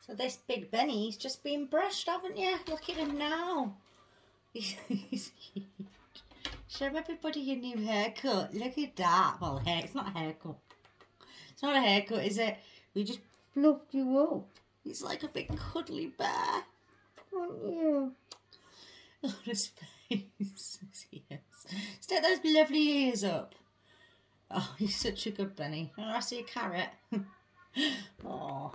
So this big Benny's just been brushed, haven't you? Look at him now. He's huge. Show everybody your new haircut. Look at that. Well, it's not a haircut. It's not a haircut, is it? We just fluffed you up. He's like a big cuddly bear. Aren't you? Look at his face. Yes. Stick those lovely ears up. Oh, he's such a good bunny. Oh, I see a carrot. Oh.